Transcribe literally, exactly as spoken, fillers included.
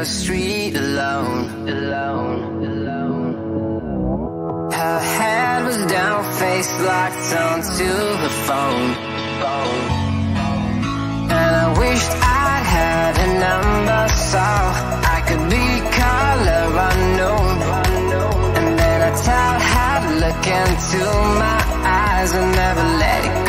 street alone, alone, alone. Her head was down, face locked onto the phone, phone. And I wished I'd had a number so I could be color unknown. And then I tell her to look into my eyes and never let it go.